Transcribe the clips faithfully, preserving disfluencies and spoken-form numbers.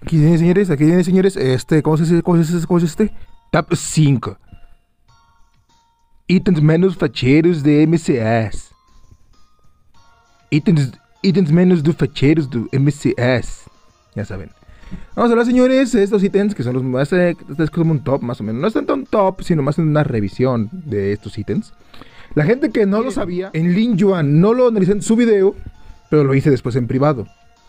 Aquí viene, señores, aquí viene, señores. Este, ¿cómo se dice? ¿Cómo se dice? ¿Cómo se dice este? Top cinco. Itens menos facheros de M C S. Itens, itens menos de facheros de M C S. Ya saben. Vamos a hablar, señores, de estos ítems que son los más, eh, es como un top más o menos. No están tan top, sino más en una revisión de estos ítems. La gente que no lo sabía, en Lin Yuan no lo analicé en su video, pero lo hice después en privado.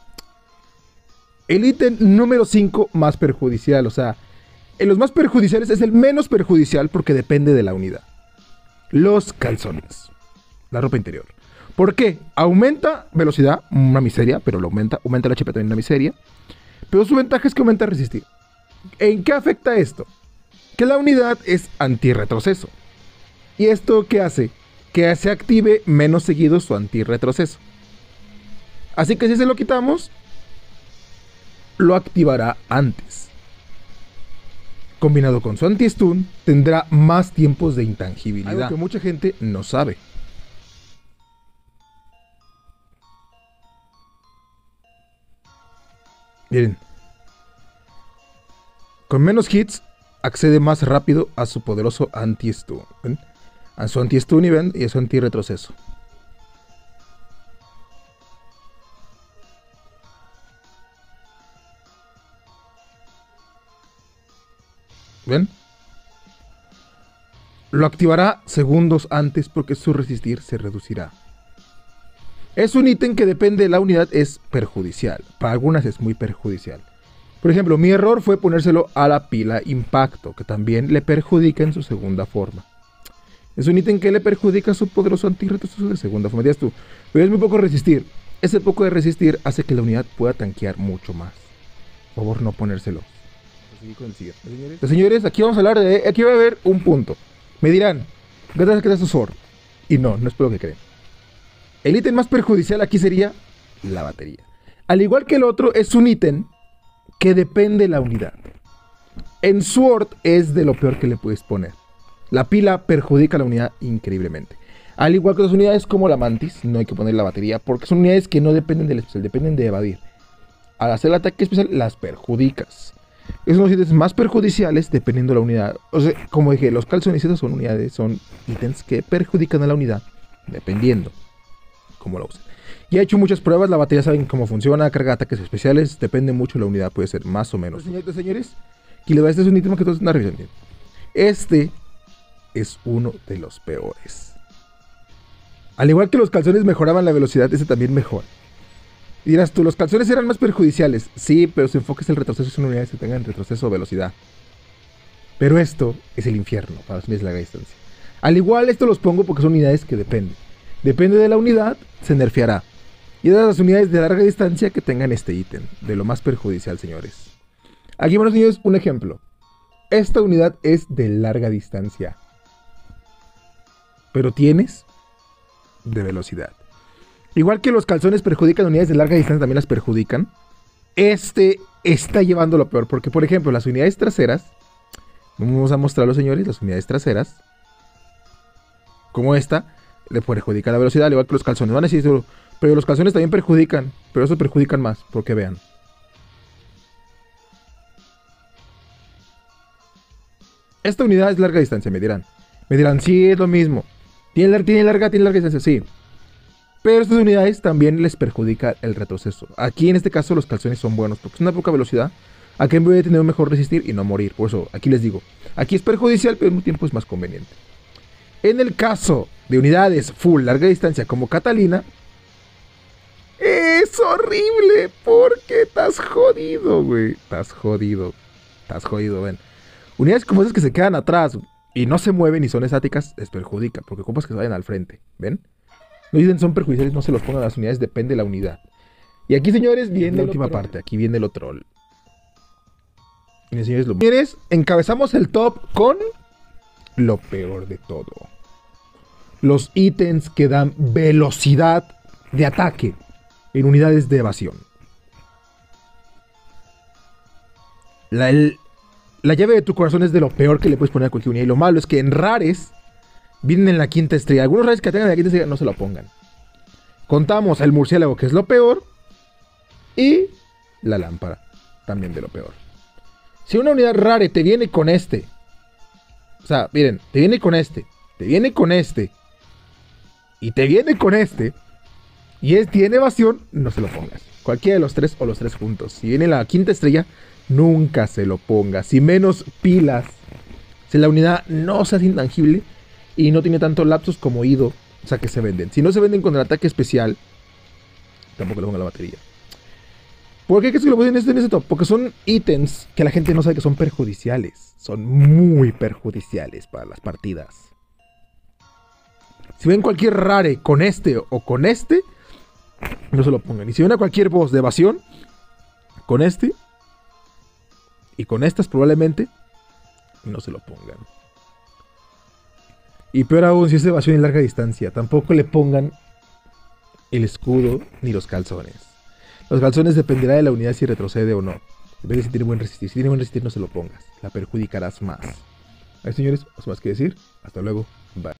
El ítem número cinco más perjudicial, o sea, en los más perjudiciales es el menos perjudicial porque depende de la unidad. Los calzones, la ropa interior. ¿Por qué? Aumenta velocidad, una miseria, pero lo aumenta, aumenta el H P también una miseria. Pero su ventaja es que aumenta resistir. ¿En qué afecta esto? Que la unidad es antirretroceso. ¿Y esto qué hace? Que se active menos seguido su antirretroceso. Así que si se lo quitamos, lo activará antes. Combinado con su anti-stun, tendrá más tiempos de intangibilidad. Algo que mucha gente no sabe. Miren. Con menos hits, accede más rápido a su poderoso anti-stun. ¿Ven? A su anti-stun y ven, y a su anti-retroceso. ¿Ven? Lo activará segundos antes porque su resistir se reducirá. Es un ítem que depende de la unidad, es perjudicial. Para algunas es muy perjudicial. Por ejemplo, mi error fue ponérselo a la pila impacto, que también le perjudica en su segunda forma. Es un ítem que le perjudica su poderoso antirretroceso de segunda forma. Dirás tú, pero es muy poco resistir. Ese poco de resistir hace que la unidad pueda tanquear mucho más. Por favor, no ponérselo. Con el siguiente, señores. Pues, señores, aquí vamos a hablar de... Aquí va a haber un punto. Me dirán, ¿qué tal que te sword? Y no, no es por lo que creen. El ítem más perjudicial aquí sería la batería. Al igual que el otro, es un ítem que depende de la unidad. En Sword es de lo peor que le puedes poner. La pila perjudica a la unidad increíblemente. Al igual que las unidades como la Mantis, no hay que poner la batería porque son unidades que no dependen del especial, dependen de evadir. Al hacer el ataque especial, las perjudicas. Esos son los ítems más perjudiciales dependiendo de la unidad. O sea, como dije, los calzones son unidades, son ítems que perjudican a la unidad dependiendo cómo lo usen. Ya he hecho muchas pruebas, la batería saben cómo funciona, carga ataques especiales, depende mucho de la unidad, puede ser más o menos. Señores, señores, aquí les va, este es un ítem que todos están revisando. Este es uno de los peores. Al igual que los calzones mejoraban la velocidad, este también mejora. Y dirás tú, los calzones eran más perjudiciales. Sí, pero su enfoque es el retroceso, son unidades que tengan retroceso o velocidad. Pero esto es el infierno para las unidades de larga distancia. Al igual, esto los pongo porque son unidades que dependen. Depende de la unidad, se nerfeará. Y de las unidades de larga distancia que tengan este ítem, de lo más perjudicial, señores. Aquí, bueno, señores, un ejemplo. Esta unidad es de larga distancia. Pero tienes de velocidad. Igual que los calzones perjudican unidades de larga distancia, también las perjudican. Este está llevando lo peor. Porque, por ejemplo, las unidades traseras. Vamos a mostrarlo, señores. Las unidades traseras. Como esta. Le perjudica la velocidad, al igual que los calzones. Van a decir, pero los calzones también perjudican. Pero esos perjudican más. Porque vean. Esta unidad es larga distancia, me dirán. Me dirán, sí, es lo mismo. Tiene, tiene larga, tiene larga distancia, sí. Pero estas unidades también les perjudica el retroceso. Aquí en este caso los calzones son buenos porque es una poca velocidad. Aquí en vez de tener un mejor resistir y no morir. Por eso aquí les digo, aquí es perjudicial pero al mismo tiempo es más conveniente. En el caso de unidades full larga distancia como Catalina, es horrible porque estás jodido, güey. Estás jodido. Estás jodido, ven. Unidades como esas que se quedan atrás y no se mueven y son estáticas, les perjudica porque ocupas que se vayan al frente, ¿ven? No dicen son perjudiciales, no se los pongan a las unidades, depende de la unidad. Y aquí, señores, viene la última parte. Aquí viene lo troll. Y señores, lo... señores, encabezamos el top con lo peor de todo. Los ítems que dan velocidad de ataque en unidades de evasión. La, el, la llave de tu corazón es de lo peor que le puedes poner a cualquier unidad. Y lo malo es que en rares vienen en la quinta estrella. Algunos rares que tengan en la quinta estrella no se lo pongan. Contamos el murciélago, que es lo peor, y la lámpara. también de lo peor. Si una unidad rare te viene con este, o sea, miren, te viene con este, te viene con este, y te viene con este, y es, tiene evasión, no se lo pongas. Cualquiera de los tres o los tres juntos. Si viene la quinta estrella, nunca se lo pongas. Y menos pilas. Si la unidad no se hace intangible y no tiene tanto lapsus como ido, o sea que se venden. Si no se venden con el ataque especial, tampoco le ponga la batería. ¿Por qué que se lo ponen en este, en este top? Porque son ítems que la gente no sabe que son perjudiciales. Son muy perjudiciales para las partidas. Si ven cualquier rare con este o con este, no se lo pongan. Y si ven a cualquier boss de evasión, con este y con estas probablemente, no se lo pongan. Y peor aún si es de evasión y larga distancia, tampoco le pongan el escudo ni los calzones. Los calzones dependerá de la unidad si retrocede o no. Depende de si tiene buen resistir. Si tiene buen resistir no se lo pongas. La perjudicarás más. Ahí señores, ¿os más que decir? Hasta luego. Bye.